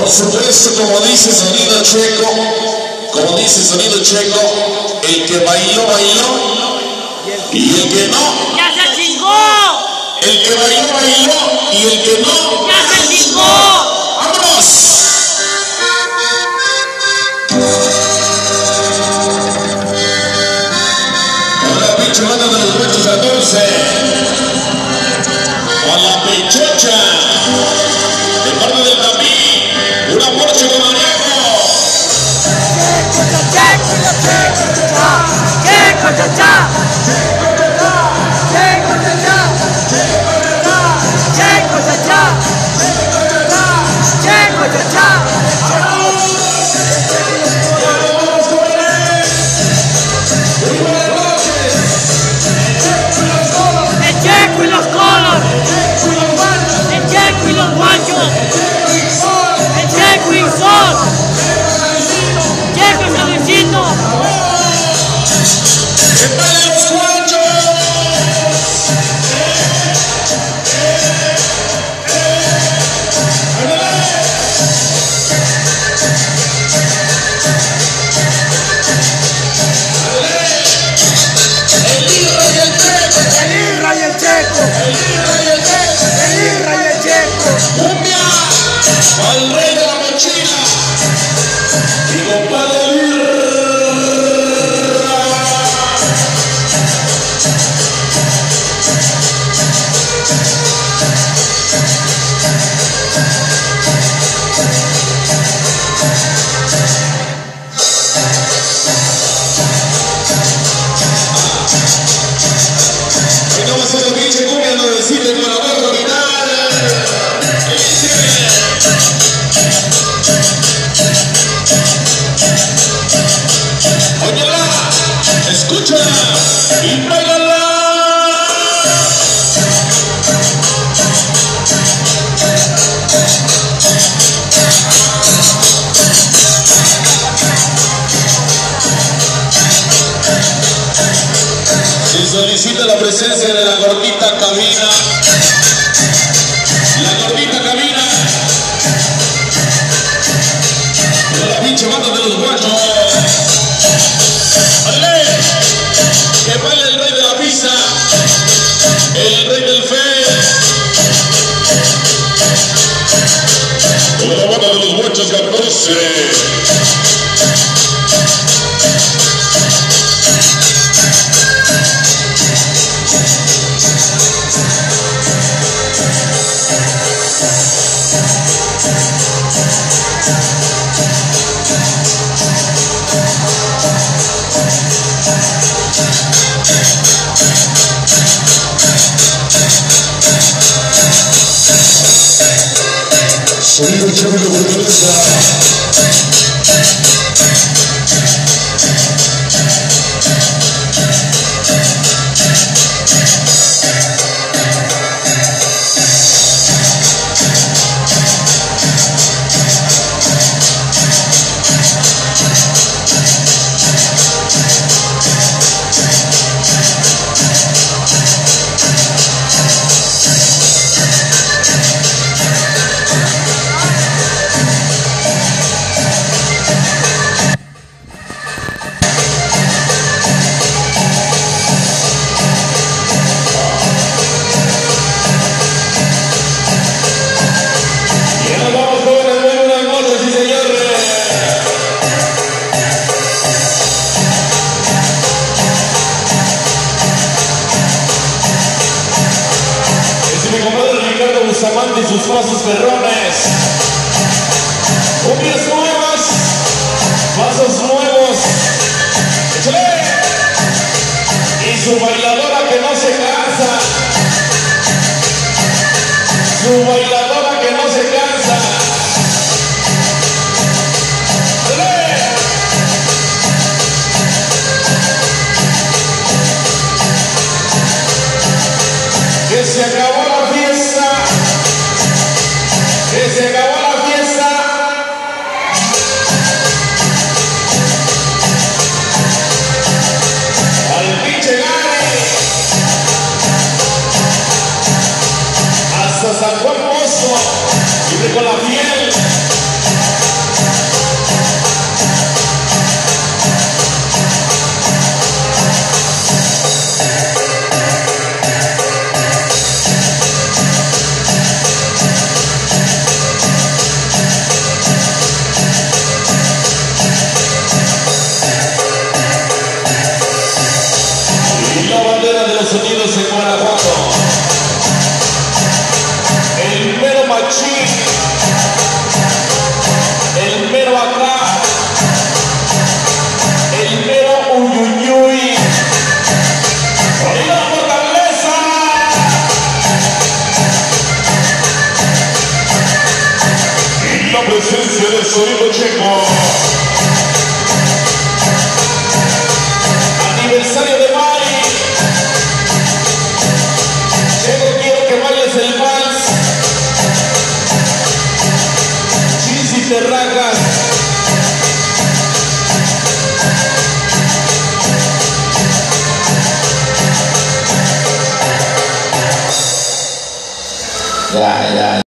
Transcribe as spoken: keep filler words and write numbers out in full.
Por supuesto, como dice Sonido Checo, como dice Sonido Checo, el que bailó, bailó, y el que no, ¡ya se chingó! El que bailó, bailó, y el que no, ¡ya se chingó! ¡vámonos! Con la pinche banda de los Huechos catorce, con la Pechocha, de parte del Tapí, una Porsche con Mariaco. ¡Checo, cha, cha! Al rey de la mochila y compadre y no va a ser lo que dice cumbia, no decirle con la barra original. Escucha y bailala. Se solicita la presencia de la gordita cabina. La gordita cabina. Con la pinche banda de los guachos. Que baila el rey de la pizza, el rey del fe, con la banda de los Huechos catorce. Sonido Checo de Fortaleza. Bustamante y sus pasos perrones, cumbias nuevas, pasos nuevos, ¡échale! Y su bailadora que no se cansa, su bailadora que no se cansa, ¡échale! Que se acabó la fiesta. Que se acabó la fiesta. Al pinche gane. Hasta San Juan Pozo. de Guanajuato. El mero machín. El mero acá. El mero uyuyuy. ¡Sonido La Fortaleza! Y la presencia del sonido checo. Aniversario de Mari. Checo, quiero que bailes el vals. Chis y terracas. Ya, ya.